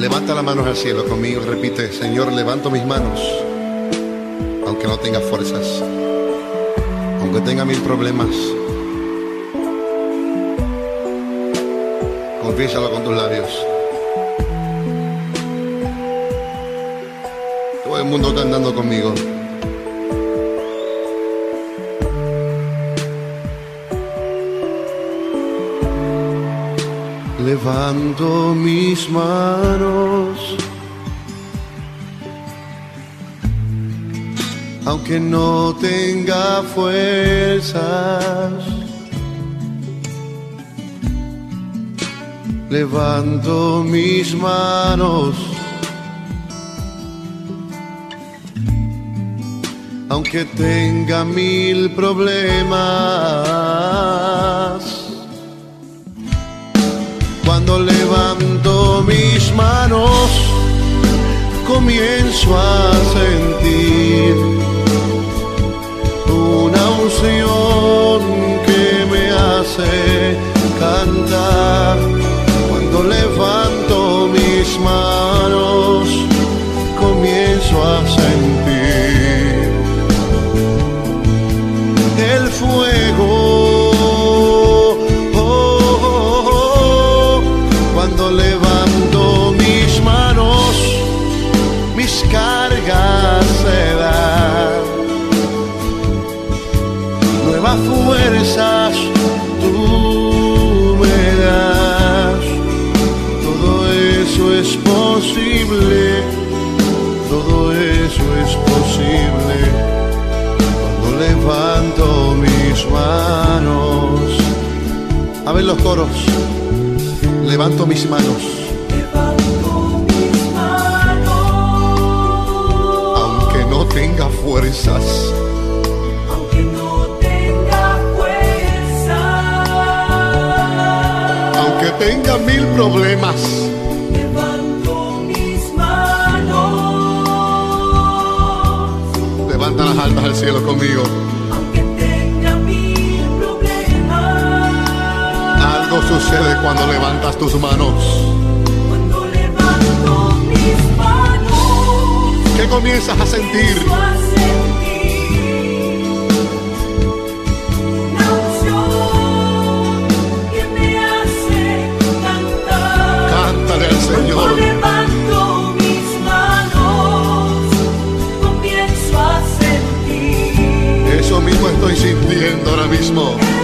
Levanta las manos al cielo conmigo y repite: Señor, levanto mis manos, aunque no tenga fuerzas, aunque tenga mil problemas. Confiésalo con tus labios. Todo el mundo cantando conmigo. Levanto mis manos, aunque no tenga fuerzas. Levanto mis manos, aunque tenga mil problemas. Cuando levanto mis manos, comienzo a sentir una unción que me hace cantar. Cuando levanto mis manos, comienzo a sentir el fuego. Cuando levanto mis manos, mis cargas se dan. Nuevas fuerzas tú me das. Todo eso es posible, todo eso es posible. Cuando levanto mis manos. A ver los coros. Levanto mis manos, aunque no tenga fuerzas, aunque tenga mil problemas. Levanto mis manos, levanta las almas al cielo conmigo. Sucede cuando levantas tus manos. Cuando levanto mis manos, ¿qué comienzas a sentir? Una unción que me hace cantar. Cántale al Señor. Cuando levanto mis manos, comienzo a sentir. Eso mismo estoy sintiendo ahora mismo.